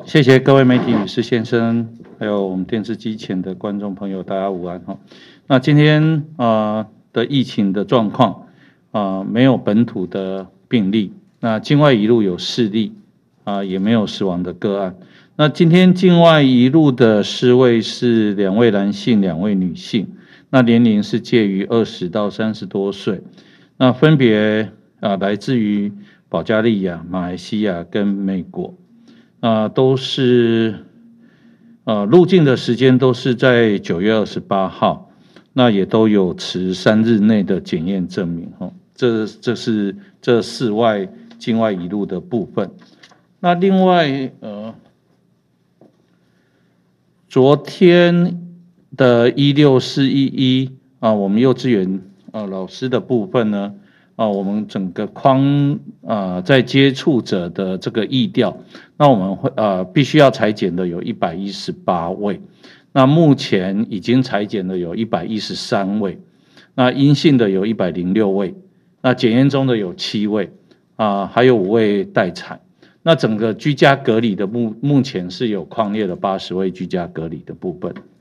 谢谢各位媒体女士先生，还有我们电视机前的观众朋友，大家午安哈。那今天的疫情的状况没有本土的病例，那境外移入有4例也没有死亡的个案。那今天境外移入的4位是2位男性，2位女性，那年龄是介于20到30多岁，那分别来自于保加利亚、马来西亚跟美国。都是入境的时间都是在9月28号，那也都有持3日内的检验证明哈。这是这4位境外移入的部分。那另外昨天的16411我们幼稚园老师的部分呢。我们整个在接触者的这个疫调，那我们会必须要采检的有118位，那目前已经采检的有113位，那阴性的有106位，那检验中的有7位还有5位待采。那整个居家隔离的目前是有匡列的80位居家隔离的部分。